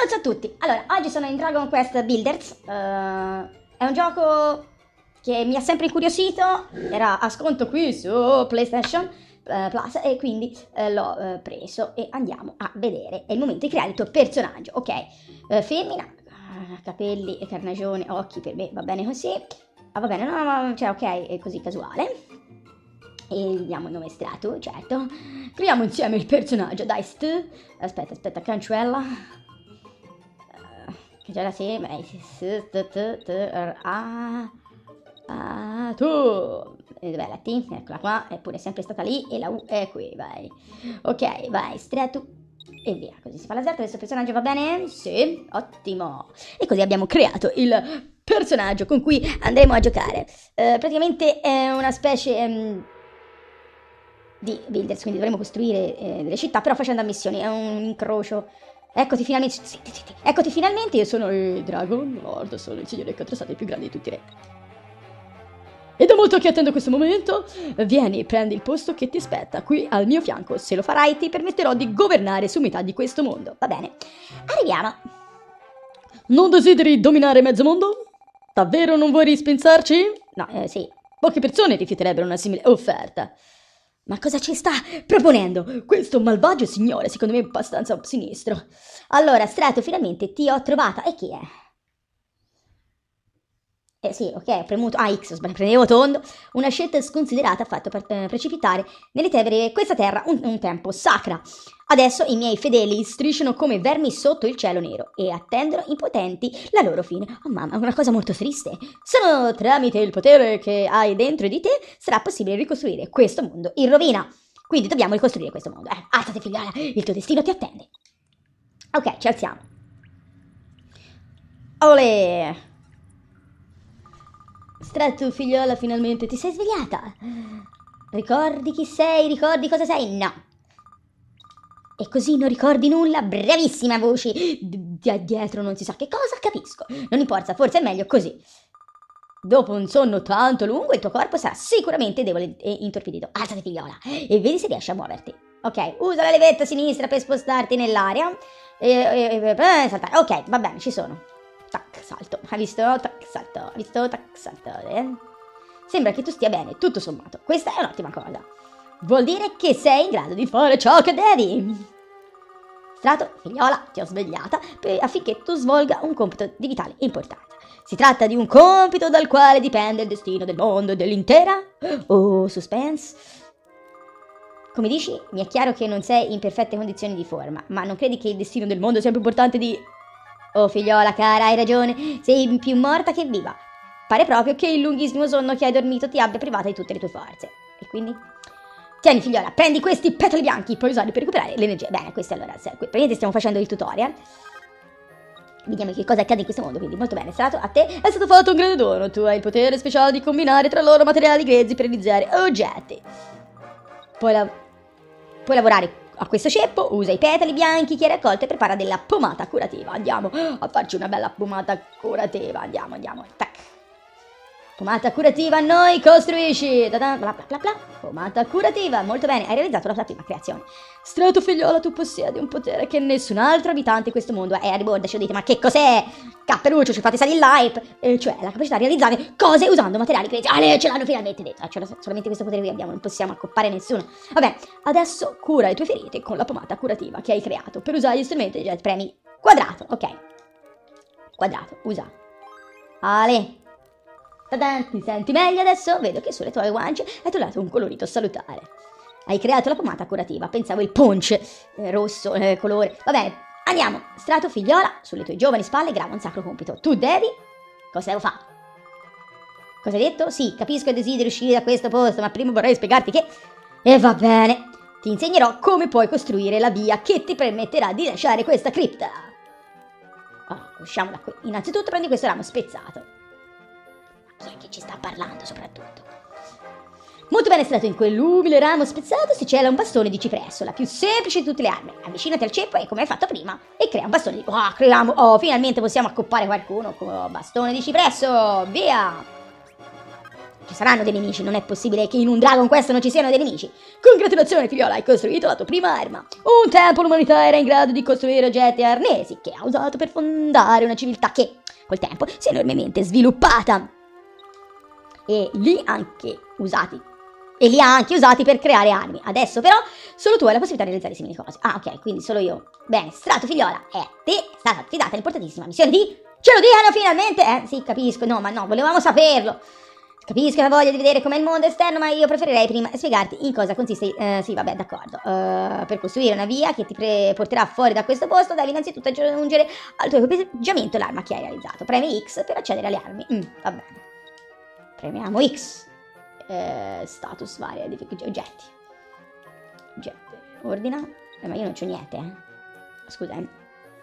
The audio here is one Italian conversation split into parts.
Ciao a tutti! Allora, oggi sono in Dragon Quest Builders, è un gioco che mi ha sempre incuriosito, era a sconto qui su PlayStation Plus e quindi l'ho preso e andiamo a vedere. È il momento di creare il tuo personaggio, ok? Femmina, capelli e carnagione, occhi per me, va bene così. Ah, va bene, no, cioè ok, è così casuale. E diamo il nome Stratu, certo. Creiamo insieme il personaggio, dai, aspetta, cancella. Che già la sì, tu. E dov'è la T? Eccola qua, è pure sempre stata lì e la U è qui, vai. Ok, vai, Stratu e via. Così si fa la Z, questo personaggio va bene? Sì, ottimo. E così abbiamo creato il personaggio con cui andremo a giocare. Praticamente è una specie di builders, quindi dovremo costruire delle città, però facendo missioni, è un incrocio. Eccoti finalmente, eccoti finalmente, io sono il Dragon Lord, sono il signore contrastato più grande di tutti i re. E da molto che attendo questo momento, vieni, prendi il posto che ti spetta qui al mio fianco. Se lo farai ti permetterò di governare su metà di questo mondo, va bene? Arriviamo. Non desideri dominare mezzo mondo? Davvero non vuoi rispensarci? No, sì. Poche persone rifiuterebbero una simile offerta. Ma cosa ci sta proponendo questo malvagio signore, secondo me abbastanza sinistro? Allora, Strato, finalmente ti ho trovata. E chi è? Sì, ok, ho premuto... Ah, X, prendevo tondo. Una scelta sconsiderata ha fatto precipitare nelle tenebre questa terra un tempo sacra. Adesso i miei fedeli strisciano come vermi sotto il cielo nero e attendono impotenti la loro fine. Oh mamma, una cosa molto triste. Solo tramite il potere che hai dentro di te sarà possibile ricostruire questo mondo in rovina. Quindi dobbiamo ricostruire questo mondo. Alzati figliola, il tuo destino ti attende. Ok, ci alziamo. Olè! Stratu figliola, finalmente ti sei svegliata. Ricordi chi sei? Ricordi cosa sei? No. E così non ricordi nulla? Bravissima voci dietro non si sa che cosa, capisco. Non importa, forse è meglio così. Dopo un sonno tanto lungo il tuo corpo sarà sicuramente debole e intorpidito. Alzati figliola e vedi se riesci a muoverti. Ok, usa la levetta sinistra per spostarti nell'aria e saltare. Ok, va bene, ci sono. Tac, salto. Hai visto? Tac, salto. Hai visto? Tac, salto. Sembra che tu stia bene, tutto sommato. Questa è un'ottima cosa. Vuol dire che sei in grado di fare ciò che devi. Strato, figliola, ti ho svegliata affinché tu svolga un compito di vitale importanza. Si tratta di un compito dal quale dipende il destino del mondo e dell'intera... Oh, suspense. Come dici, mi è chiaro che non sei in perfette condizioni di forma, ma non credi che il destino del mondo sia più importante di... Oh, figliola cara, hai ragione, sei più morta che viva. Pare proprio che il lunghissimo sonno che hai dormito ti abbia privata di tutte le tue forze. E quindi... Tieni figliola, prendi questi petali bianchi, puoi usarli per recuperare l'energia. Bene, questo allora, praticamente stiamo facendo il tutorial. Vediamo che cosa accade in questo mondo, quindi molto bene. Strato, a te è stato fatto un grande dono. Tu hai il potere speciale di combinare tra loro materiali grezzi per realizzare oggetti. Puoi lavorare a questo ceppo, usa i petali bianchi che hai raccolto e prepara della pomata curativa. Andiamo a farci una bella pomata curativa. Andiamo. Tac. Pomata curativa, noi costruisci. Bla bla bla bla. Pomata curativa, molto bene, hai realizzato la tua prima creazione. Strato figliola, tu possiedi un potere che nessun altro abitante in questo mondo è a ribordo. Ce lo dite, ma che cos'è? Capperuccio, ci fate salire l'hype. Cioè la capacità di realizzare cose usando materiali grezzi. Ce l'hanno finalmente detto. Solamente questo potere qui abbiamo, non possiamo accoppare nessuno. Vabbè, adesso cura le tue ferite con la pomata curativa che hai creato. Per usare gli strumenti premi quadrato, ok. Quadrato, usa. Ale. Tadan, ti senti meglio adesso? Vedo che sulle tue guance hai trovato un colorito salutare. Hai creato la pomata curativa, pensavo il punch rosso, colore. Va bene, andiamo. Strato figliola, sulle tue giovani spalle grava un sacro compito. Tu devi... Cosa devo fare? Cosa hai detto? Sì, capisco e desideri uscire da questo posto, ma prima vorrei spiegarti che... E va bene, ti insegnerò come puoi costruire la via che ti permetterà di lasciare questa cripta. Usciamo da qui. Innanzitutto prendi questo ramo spezzato. Chi è che ci sta parlando soprattutto? Molto bene, Strato, in quell'umile ramo spezzato si cela un bastone di cipresso, la più semplice di tutte le armi. Avvicinati al ceppo e come hai fatto prima e crea un bastone di... finalmente possiamo accoppare qualcuno con bastone di cipresso, via! Ci saranno dei nemici, non è possibile che in un Dragon Quest non ci siano dei nemici. Congratulazioni figliola, hai costruito la tua prima arma. Un tempo l'umanità era in grado di costruire oggetti e arnesi che ha usato per fondare una civiltà che, col tempo, si è enormemente sviluppata. E li ha anche usati per creare armi. Adesso però solo tu hai la possibilità di realizzare simili cose. Ah, ok, quindi solo io. Bene, Strato figliola, ti è stata affidata l'importantissima missione di... Ce lo dicano finalmente! Sì, capisco, no, ma no, volevamo saperlo. Capisco la voglia di vedere com'è il mondo esterno, ma io preferirei prima spiegarti in cosa consiste. Sì, vabbè, d'accordo. Per costruire una via che ti porterà fuori da questo posto, devi innanzitutto aggiungere al tuo equipaggiamento l'arma che hai realizzato. Premi X per accedere alle armi. Va bene. Premiamo X. Status varia di oggetti. Ordina. Ma io non c'ho niente, Scusa,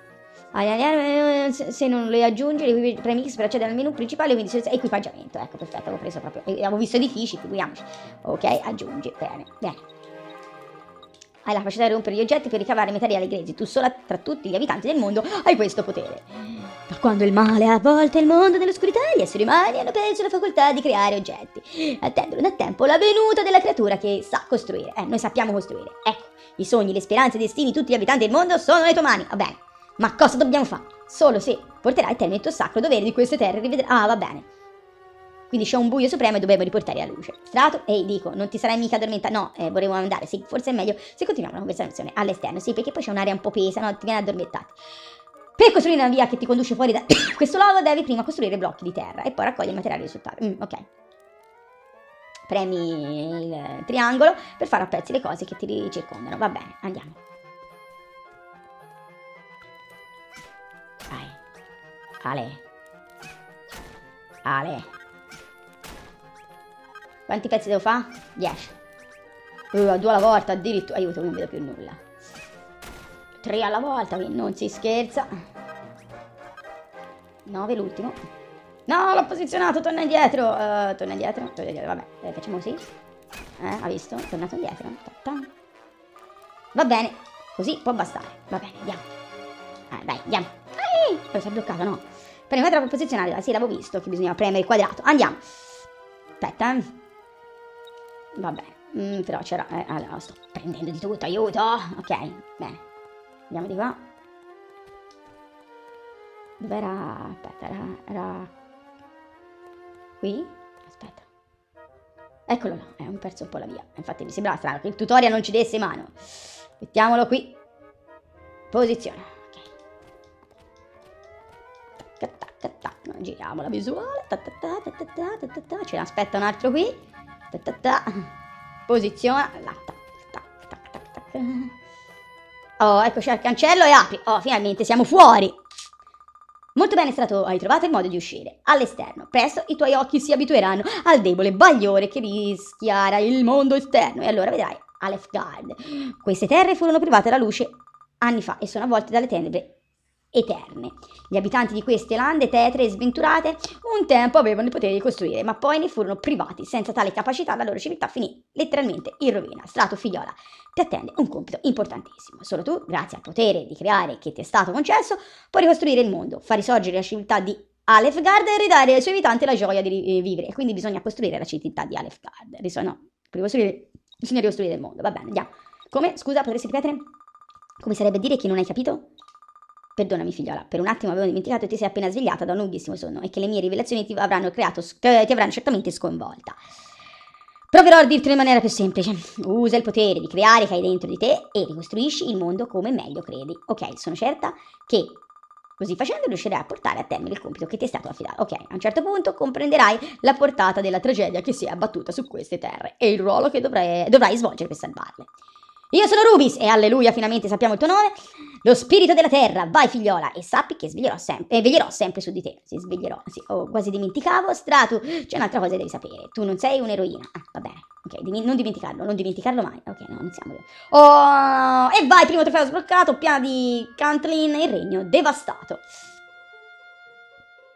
se non le aggiungi, premi X per accedere al menu principale, quindi equipaggiamento. Ecco, perfetto, avevo preso proprio. Avevo visto edifici, figuriamoci. Ok, aggiungi. Bene. Hai la capacità di rompere gli oggetti per ricavare materiali grezzi. Tu sola tra tutti gli abitanti del mondo hai questo potere. Da quando il male ha avvolto il mondo nell'oscurità, gli esseri umani hanno perso la facoltà di creare oggetti. Attendono da tempo la venuta della creatura che sa costruire. Noi sappiamo costruire. Ecco, i sogni, le speranze, i destini di tutti gli abitanti del mondo sono nelle tue mani. Va bene. Ma cosa dobbiamo fare? Solo se porterai a termine il tuo sacro dovere di queste terre rivedere. Ah, va bene. Quindi c'è un buio supremo e dobbiamo riportare alla luce. Strato, ehi, dico, non ti sarai mica addormentato? No, volevo andare, sì, forse è meglio se continuiamo la conversazione all'esterno, sì, perché poi c'è un'area un po' pesa, no, ti viene addormentato. Per costruire una via che ti conduce fuori da questo luogo devi prima costruire blocchi di terra e poi raccogli il materiale risultato. Ok. Premi il triangolo per fare a pezzi le cose che ti circondano. Va bene, andiamo. Vai. Ale. Quanti pezzi devo fare? 10. 2 alla volta, addirittura. Aiuto, non vedo più nulla. 3 alla volta, quindi non si scherza. 9 l'ultimo. No, l'ho posizionato, torna indietro. Torna indietro, vabbè, facciamo così. Ha visto? È tornato indietro. Va bene, così può bastare. Va bene, andiamo. Dai, andiamo. Si è bloccato, no? Premere per posizionare. Sì, l'avevo visto che bisognava premere il quadrato. Andiamo. Aspetta. Vabbè, però c'era... allora, sto prendendo di tutto, aiuto. Ok, bene. Andiamo di qua. Dov'era? Aspetta, era... Qui? Aspetta. Eccolo là, ho perso un po' la via. Infatti mi sembrava strano che il tutorial non ci desse mano. Mettiamolo qui. Posiziona. Giriamo la visuale. Ce ne aspetta un altro qui. Posiziona. Oh, ecco c'è il cancello e apri. Oh, finalmente siamo fuori. Molto bene, Strato, hai trovato il modo di uscire. All'esterno. Presto i tuoi occhi si abitueranno al debole bagliore che rischiara il mondo esterno. E allora vedrai Alefgard. Queste terre furono private della luce anni fa e sono avvolte dalle tenebre eterne. Gli abitanti di queste lande tetre e sventurate un tempo avevano il potere di costruire, ma poi ne furono privati. Senza tale capacità la loro civiltà finì letteralmente in rovina. Strato, figliola, ti attende un compito importantissimo. Solo tu, grazie al potere di creare che ti è stato concesso, puoi ricostruire il mondo, far risorgere la civiltà di Alefgard e ridare ai suoi abitanti la gioia di vivere. E quindi bisogna costruire la civiltà di Alefgard. No, bisogna ricostruire il mondo. Va bene, andiamo. Come? Scusa, potresti ripetere? Come sarebbe a dire che non hai capito? Perdonami figliola, per un attimo avevo dimenticato che ti sei appena svegliata da un lunghissimo sonno e che le mie rivelazioni ti avranno certamente sconvolta. Proverò a dirti in maniera più semplice. Usa il potere di creare che hai dentro di te e ricostruisci il mondo come meglio credi. Ok, sono certa che così facendo riuscirai a portare a termine il compito che ti è stato affidato. Ok, a un certo punto comprenderai la portata della tragedia che si è abbattuta su queste terre e il ruolo che dovrai svolgere per salvarle. Io sono Rubis e alleluia, finalmente sappiamo il tuo nome. Lo spirito della terra, vai figliola, e sappi che veglierò sempre su di te. Si sveglierò, sì, quasi dimenticavo. Strato, c'è un'altra cosa che devi sapere. Tu non sei un'eroina. Va bene, ok, non dimenticarlo mai. Ok, no, non siamo io. Oh, e vai, primo trofeo sbloccato, piano di Cantlin, il regno devastato.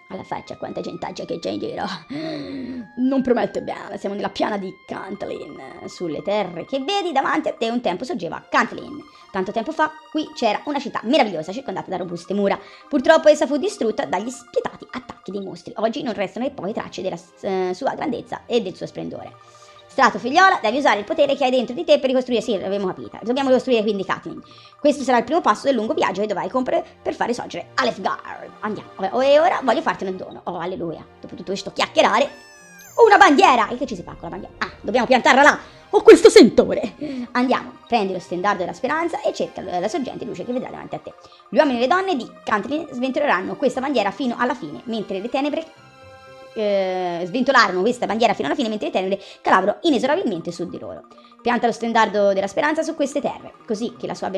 Alla faccia, quanta gentaggia che c'è in giro. Non promette bene. Siamo nella piana di Cantlin. Sulle terre che vedi davanti a te un tempo sorgeva Cantlin. Tanto tempo fa qui c'era una città meravigliosa circondata da robuste mura. Purtroppo essa fu distrutta dagli spietati attacchi dei mostri. Oggi non restano che poche tracce della sua grandezza e del suo splendore. Strato, figliola, devi usare il potere che hai dentro di te per ricostruire. Sì, l'abbiamo capita. Dobbiamo ricostruire quindi Catelyn. Questo sarà il primo passo del lungo viaggio che dovrai compiere per fare sorgere Alefgard. Andiamo. E ora voglio farti un dono. Oh, alleluia. Dopo tutto questo chiacchierare. Una bandiera! E che ci si fa con la bandiera? Ah, dobbiamo piantarla là. Ho questo sentore. Andiamo. Prendi lo stendardo della speranza e cerca la sorgente luce che vedrai davanti a te. Gli uomini e le donne di Catelyn sventoleranno questa bandiera fino alla fine, mentre le tenebre sventolarono questa bandiera fino alla fine, mentre le tenebre calavano inesorabilmente su di loro. Pianta lo stendardo della speranza su queste terre, così che la sua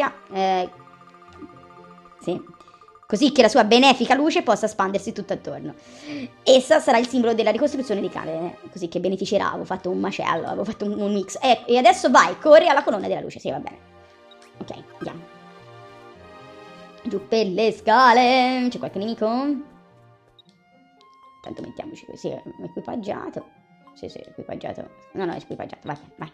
benefica luce possa espandersi tutto attorno. Essa sarà il simbolo della ricostruzione di Canaan, così che beneficerà. Avevo fatto un macello, avevo fatto un mix. E adesso vai, corri alla colonna della luce. Sì, va bene. Ok, andiamo. Giù per le scale. C'è qualche nemico? Tanto mettiamoci così, equipaggiato. Sì, equipaggiato. No, è equipaggiato, vai.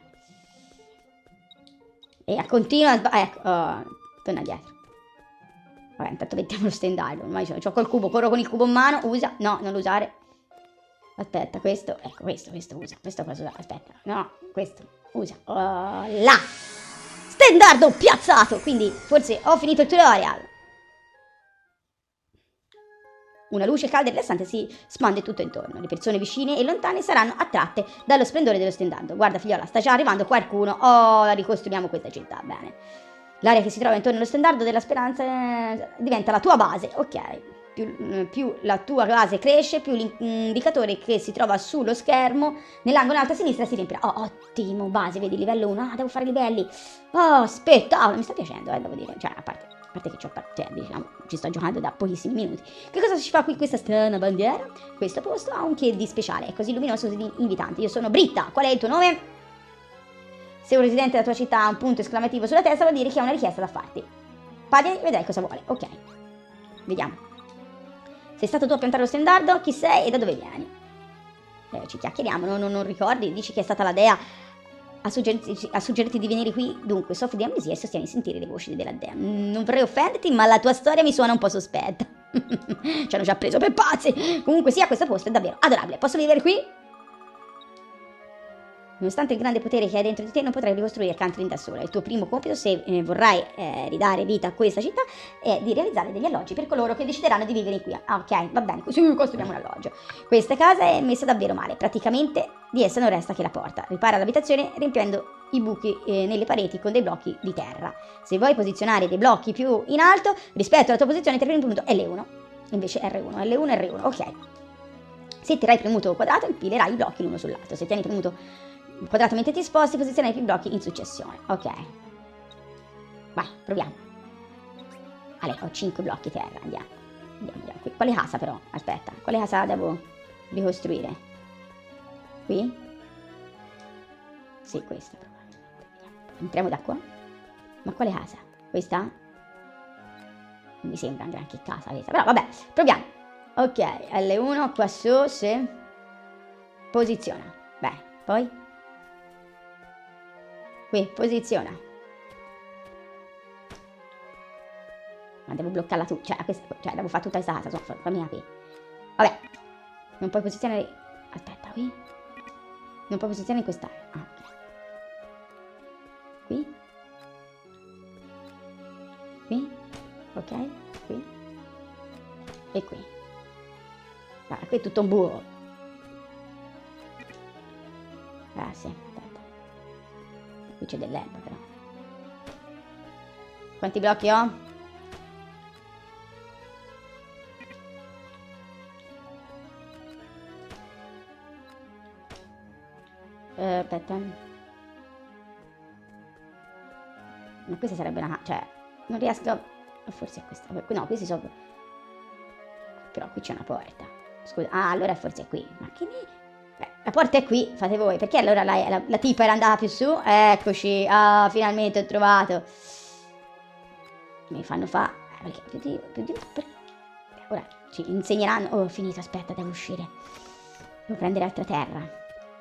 E continua ecco, torna dietro. Vabbè, intanto mettiamo lo stendardo. Ormai c'ho col cubo, corro con il cubo in mano, usa. No, non lo usare. Aspetta, questo, ecco, questo usa. Questo cosa usare? Aspetta, no, questo, usa. Là! Stendardo piazzato! Quindi, forse ho finito il tutorial. Una luce calda e rilassante si spande tutto intorno. Le persone vicine e lontane saranno attratte dallo splendore dello stendardo. Guarda, figliola, sta già arrivando qualcuno. Oh, ricostruiamo questa città, bene. L'area che si trova intorno allo stendardo della speranza diventa la tua base. Ok, più la tua base cresce, più l'indicatore che si trova sullo schermo nell'angolo in alto a sinistra si riempirà. Oh, ottimo, base, vedi, livello 1. Ah, devo fare livelli. Oh, spettacolo, mi sta piacendo, devo dire. Cioè, a parte che diciamo, ci sto giocando da pochissimi minuti. Che cosa si fa qui questa strana bandiera? Questo posto ha un che di speciale, è così luminoso e invitante. Io sono Britta, qual è il tuo nome? Se un residente della tua città ha un punto esclamativo sulla testa, vuol dire che ha una richiesta da farti. Parli e vedrai cosa vuole. Ok, vediamo. Sei stato tu a piantare lo stendardo? Chi sei e da dove vieni? Ci chiacchieriamo, non ricordi? Dici che è stata la dea a suggerirti di venire qui. Dunque, soffri di amnesia e sostieni di sentire le voci della dea. Non vorrei offenderti, ma la tua storia mi suona un po' sospetta. Ci hanno già preso per pazzi. Comunque sia, questo posto è davvero adorabile. Posso vivere qui? Nonostante il grande potere che hai dentro di te, non potrai ricostruire Catelyn da sola. Il tuo primo compito, se vorrai ridare vita a questa città, è di realizzare degli alloggi per coloro che decideranno di vivere qui. Ah, ok, va bene, così costruiamo un alloggio. Questa casa è messa davvero male, praticamente di essa non resta che la porta. Ripara l'abitazione riempiendo i buchi nelle pareti con dei blocchi di terra. Se vuoi posizionare dei blocchi più in alto rispetto alla tua posizione, ti premi il punto L1, invece R1, ok. Se terrai premuto quadrato, impilerai i blocchi l'uno sull'altro. Se tieni premuto quadrato mentre ti sposti, posizionare più blocchi in successione. Ok. Vai, proviamo. Allora, ho 5 blocchi terra, andiamo. Qui. Quale casa però? Aspetta, quale casa devo ricostruire? Qui? Sì, questa probabilmente. Entriamo da qua. Ma quale casa? Questa? Non mi sembra un granché casa questa, però vabbè, proviamo. Ok, L1 qua su, sì. Posiziona. Bene, poi? Qui, posiziona. Ma devo bloccarla tu, cioè devo fare tutta questa casa, fammi capire. Vabbè, non puoi posizionare. Aspetta, qui. Non puoi posizionare in quest'area. Ah, ok. Qui. Qui. Ok, qui. E qui. Guarda, qui è tutto un buco. Ah, sì, aspetta. Qui c'è dell'erba però. Quanti blocchi ho? Aspetta. Ma questa sarebbe una... cioè, non riesco... Forse è questa. No, questi sono... Però qui c'è una porta. Scusa. Ah, allora forse è qui. Ma che ne... la porta è qui, fate voi. Perché allora la tipa era andata più su? Eccoci. Ah, finalmente ho trovato. Mi fanno fa... perché più di... ora ci insegneranno... Oh, ho finito, aspetta, devo uscire. Devo prendere altra terra.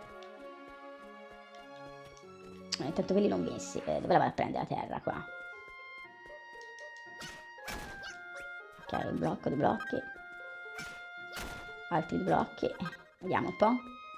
Intanto quelli l'ho messi. Dove la vado a prendere la terra qua? Ok, un blocco, due blocchi. Altri due blocchi. Vediamo un po'.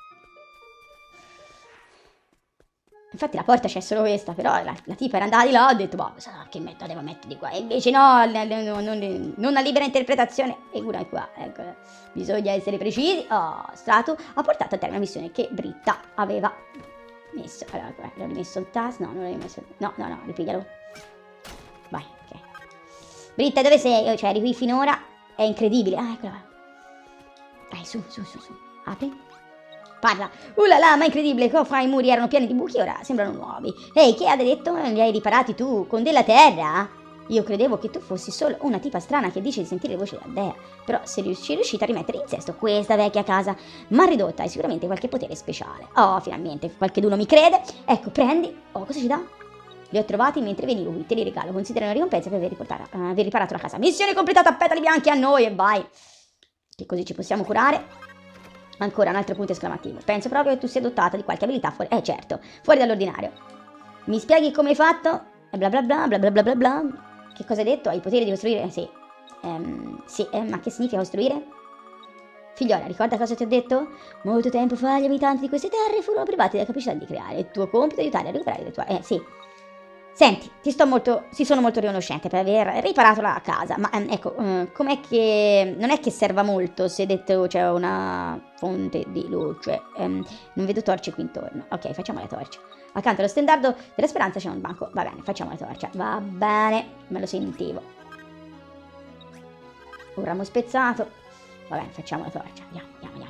Infatti la porta c'è solo questa, però la tipa era andata di là, ho detto, boh, che devo mettere di qua? E invece no, non a libera interpretazione. E una qua, ecco, bisogna essere precisi. Oh, Strato ha portato a termine una missione che Britta aveva messo. Allora, l'ho rimesso il tasto, no, non l'ho rimesso, no, ripiglialo. Vai, ok. Britta, dove sei? Cioè, eri qui finora, è incredibile. Ah, eccola qua. Dai, su, apri. Parla. Là, ma incredibile, i muri erano pieni di buchi, ora sembrano nuovi. Ehi, che hai detto? Li hai riparati tu con della terra? Io credevo che tu fossi solo una tipa strana che dice di sentire le voci della dea. Però sei riuscita a rimettere in sesto questa vecchia casa mal ridotta e sicuramente qualche potere speciale. Oh, finalmente, qualcheduno mi crede. Ecco, prendi. Oh, cosa ci dà? Li ho trovati mentre venivo qui, te li regalo. Considera una ricompensa per aver riparato la casa. Missione completata, petali bianchi a noi e vai. Che così ci possiamo curare. Ancora un altro punto esclamativo. Penso proprio che tu sia dotata di qualche abilità fuori... certo, fuori dall'ordinario. Mi spieghi come hai fatto? E bla bla bla bla bla bla bla bla. Che cosa hai detto? Hai il potere di costruire? Sì. Ma che significa costruire? Figliola, ricorda cosa ti ho detto? Molto tempo fa gli abitanti di queste terre furono privati della capacità di creare. Il tuo compito è aiutare a recuperare le tue... sì. Senti, si sono molto riconoscente per aver riparato la casa, ma ecco, com'è che... non è che serva molto se detto c'è una fonte di luce. Non vedo torce qui intorno. Ok, facciamo la torcia. Accanto allo stendardo della speranza c'è un banco. Va bene, facciamo la torcia. Va bene, me lo sentivo. Un ramo spezzato. Va bene, facciamo la torcia. Andiamo.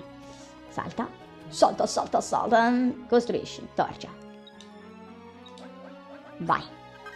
Salta. Costruisci, torcia. Vai.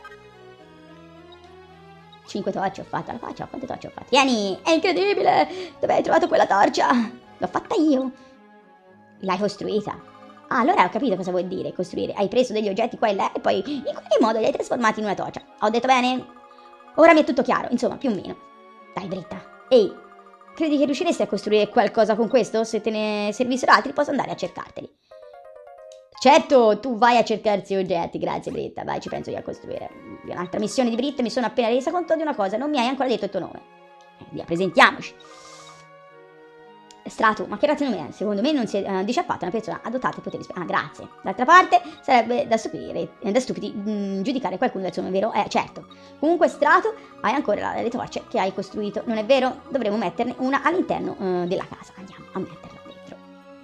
5 torce ho fatto, la faccia, quante torce ho fatte? Vieni, è incredibile! Dove hai trovato quella torcia? L'ho fatta io. L'hai costruita. Ah, allora ho capito cosa vuol dire costruire. Hai preso degli oggetti qua e là e poi in qualche modo li hai trasformati in una torcia. Ho detto bene? Ora mi è tutto chiaro, insomma, più o meno. Dai, Britta. Ehi, credi che riusciresti a costruire qualcosa con questo? Se te ne servissero altri posso andare a cercarteli. Certo, tu vai a cercarsi oggetti, grazie Britta, vai, ci penso io a costruire. Un'altra missione di Britta, mi sono appena resa conto di una cosa, non mi hai ancora detto il tuo nome. Via, presentiamoci. Strato, ma che razza nome è? Secondo me non si dice affatto una persona adottata ai poteri speciali. Ah, grazie. D'altra parte, sarebbe da stupidi giudicare qualcuno del suo nome, vero? Certo. Comunque, Strato, hai ancora le torce che hai costruito, non è vero? Dovremo metterne una all'interno della casa. Andiamo a metterla dentro.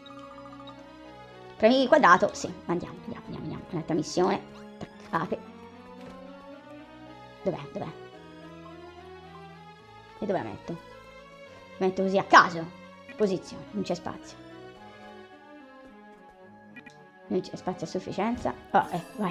Premi il quadrato, sì, andiamo. Un'altra missione. Apri. Dov'è? E dove la metto? Metto così a caso. Posizione, non c'è spazio. Non c'è spazio a sufficienza. Oh, vai.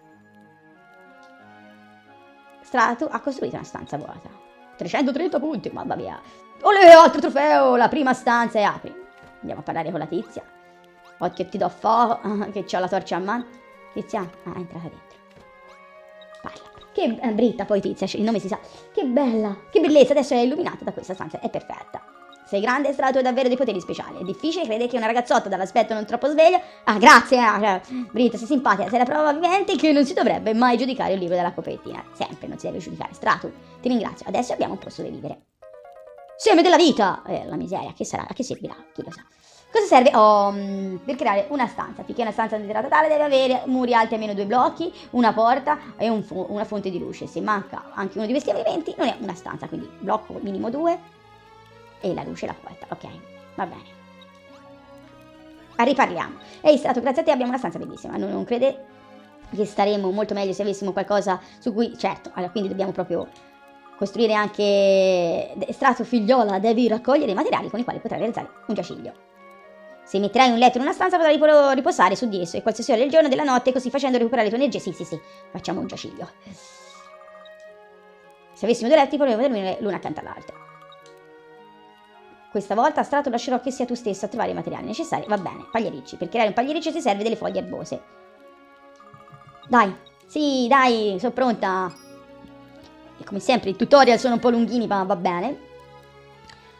Strato ha costruito una stanza vuota. 330 punti, mamma mia. Olè, altro trofeo, la prima stanza e apri. Andiamo a parlare con la tizia. Occhio, ti do fuoco, che c'ho la torcia a mano. Tizia, è entrata dentro. Parla. Che Britta, poi Tizia, il nome si sa. Che bella, che bellezza, adesso è illuminata da questa stanza, è perfetta. Sei grande, Strato, e davvero dei poteri speciali. È difficile credere che una ragazzotta dall'aspetto non troppo sveglia... Ah, grazie, Britta, sei simpatica, sei la prova vivente che non si dovrebbe mai giudicare il libro della copertina. Sempre non si deve giudicare. Strato, ti ringrazio, adesso abbiamo un posto dove vivere. Seme della vita! La miseria, che sarà? A che servirà? Chi lo sa? Cosa serve? Per creare una stanza. Finché una stanza desiderata tale deve avere muri alti almeno 2 blocchi, una porta e una fonte di luce. Se manca anche uno di questi elementi non è una stanza, quindi blocco minimo 2 e la luce e la porta. Ok, va bene. Riparliamo. Ehi, Strato, grazie a te abbiamo una stanza bellissima. Non crede che staremmo molto meglio se avessimo qualcosa su cui... Certo, allora quindi dobbiamo proprio costruire anche... Strato, figliola, devi raccogliere i materiali con i quali potrai realizzare un giaciglio. Se metterai un letto in una stanza potrai riposare su di esso e qualsiasi ora del giorno e della notte, così facendo recuperare le tue energie. Sì, facciamo un giaciglio. Se avessimo 2 letti potremmo dormire l'una accanto all'altra. Questa volta, Strato, lascerò che sia tu stesso a trovare i materiali necessari. Va bene, pagliericci. Per creare un pagliericcio si serve delle foglie erbose. Dai, sì, dai, sono pronta. E come sempre i tutorial sono un po' lunghini, ma va bene.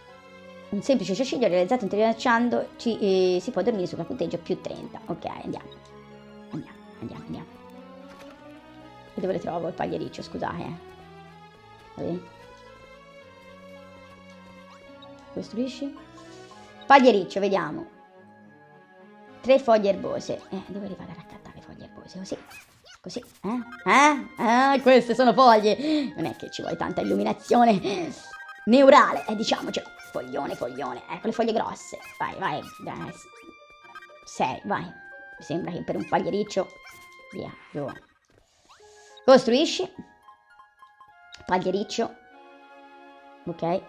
Un semplice ciaciglio realizzato interioricciando si può dormire sul punteggio più 30. Ok, andiamo. Andiamo. E dove le trovo il pagliericcio, scusate. Vedi? Costruisci? Pagliericcio, vediamo. 3 foglie erbose. Dove arrivare a raccattare foglie erbose? Così, queste sono foglie. Non è che ci vuole tanta illuminazione neurale, diciamoci. Foglione. Ecco le foglie grosse. Vai. 6, vai. Mi sembra che per un pagliericcio. Via, giù. Costruisci. Pagliericcio. Ok.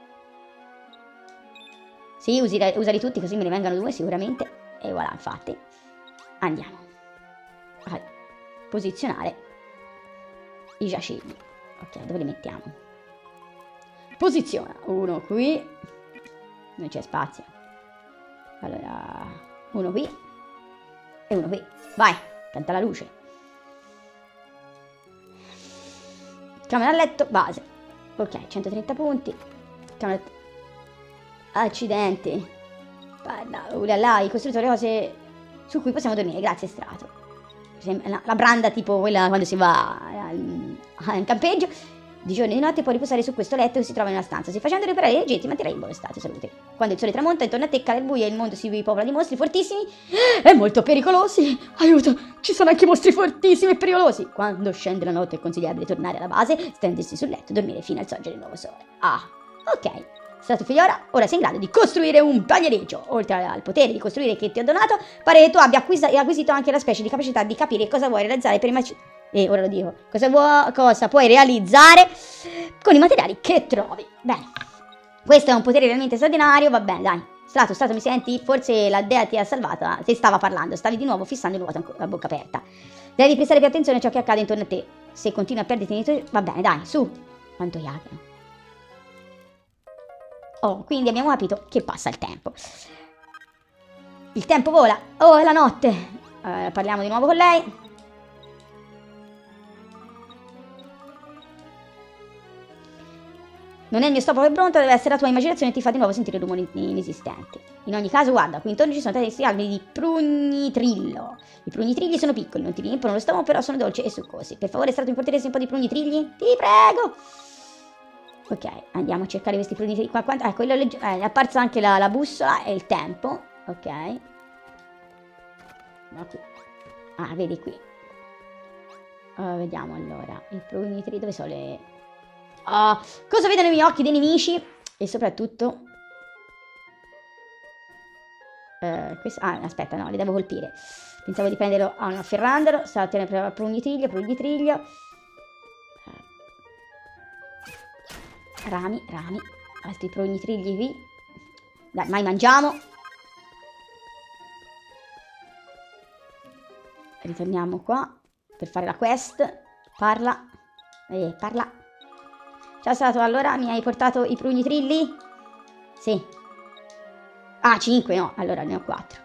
Sì, usali tutti così me ne vengano 2 sicuramente. E voilà, infatti. Andiamo a posizionare i giacigli. Ok, dove li mettiamo? Posiziona. Uno qui. Non c'è spazio. Allora, uno qui. E uno qui. Vai, pianta la luce. Camera a letto, base. Ok, 130 punti. Camera... Accidenti. Guarda, hai costruito le cose su cui possiamo dormire. Grazie, strato. La branda tipo quella quando si va in campeggio. Di giorno e di notte puoi riposare su questo letto che si trova in una stanza. Se facendo riparare gli oggetti manterrai in buono stato di salute. Quando il sole tramonta intorno a te cade il buio e il mondo si ripopla di mostri fortissimi e molto pericolosi. Aiuto, ci sono anche mostri fortissimi e pericolosi. Quando scende la notte è consigliabile tornare alla base, stendersi sul letto e dormire fino al sorgere del nuovo sole. Ah, ok. Strato figliora, ora sei in grado di costruire un pagliericcio. Oltre al potere di costruire che ti ho donato, pare che tu abbia acquisito anche la specie di capacità di capire cosa vuoi realizzare per ora lo dico. Cosa puoi realizzare con i materiali che trovi. Bene. Questo è un potere realmente straordinario. Va bene, dai. Strato, mi senti? Forse la dea ti ha salvata. Ti stava parlando. Stavi di nuovo fissando il vuoto a bocca aperta. Devi prestare più attenzione a ciò che accade intorno a te. Se continui a perderti nei tuoi... Va bene, dai, su. Quanto iagano. Oh, quindi abbiamo capito che passa il tempo. Il tempo vola. Oh, è la notte. Parliamo di nuovo con lei. Non è il mio stomaco che pronto, deve essere la tua immaginazione e ti fa di nuovo sentire rumori inesistenti. In ogni caso, guarda, qui intorno ci sono tanti alberi di prugnitrillo. I prugnitrilli sono piccoli, non ti riempiono lo stomaco, però sono dolci e succosi. Per favore, Strato, mi porteresti un po' di prugnitrilli? Ti prego! Ok, andiamo a cercare questi prugnitrilli. Ecco, è apparsa anche la bussola e il tempo. Ok. No, qui. Ah, vedi qui. Vediamo allora. I prugnitrilli, dove sono le... cosa vedono i miei occhi dei nemici? E soprattutto aspetta, no, li devo colpire. Pensavo di prenderlo afferrandolo. Stavo a tenere prugnitrillo. Rami, altri prugnitrilli qui. Dai, mai mangiamo. Ritorniamo qua per fare la quest. Parla. Ciao Strato, allora mi hai portato i prugnitrilli? Sì. Ah, 5, no, allora ne ho 4.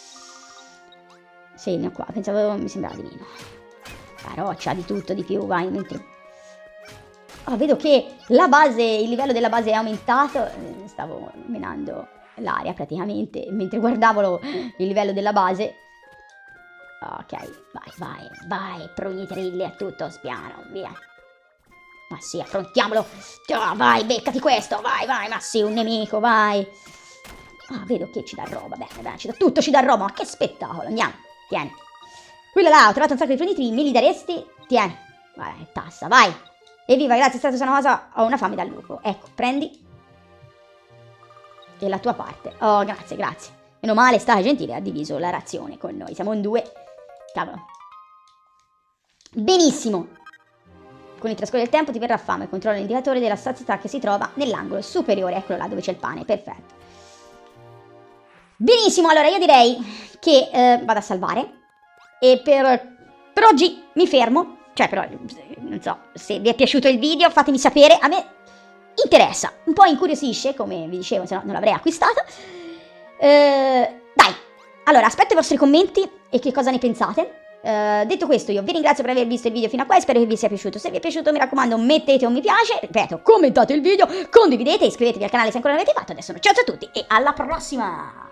Sì, ne ho 4, pensavo, mi sembrava di meno. La roccia, di tutto, di più, vai, mentre... vedo che la base, il livello della base è aumentato. Stavo menando l'aria praticamente, mentre guardavo il livello della base. Ok, vai, prugnitrilli a tutto spiano, via. Ma sì, affrontiamolo. Vai, beccati questo. Vai, ma sì, un nemico, vai. Vedo che ci dà roba. Bene, ci dà tutto, ci dà roba. Ma che spettacolo. Andiamo, tieni. Quella là, ho trovato un sacco di prugnitrilli. Me li daresti? Tieni. Vai, tassa, vai. Evviva, grazie, Strato, sono una cosa. Ho una fame da lupo. Ecco, prendi. E la tua parte. Oh, grazie. Meno male, sta gentile, ha diviso la razione con noi. Siamo in 2. Cavolo. Benissimo. Con il trascorrere del tempo ti verrà fame. Controlla l'indicatore della sazietà che si trova nell'angolo superiore. Eccolo là dove c'è il pane. Perfetto. Benissimo, allora io direi che vado a salvare. E per oggi mi fermo. Cioè, però, non so, se vi è piaciuto il video fatemi sapere. A me interessa, un po' incuriosisce, come vi dicevo, se no non l'avrei acquistato. Dai, allora aspetto i vostri commenti e che cosa ne pensate. Detto questo, io vi ringrazio per aver visto il video fino a qua e spero che vi sia piaciuto. Se vi è piaciuto, mi raccomando, mettete un mi piace, ripeto, commentate il video, condividete, iscrivetevi al canale se ancora non l'avete fatto. Adesso ciao a tutti e alla prossima!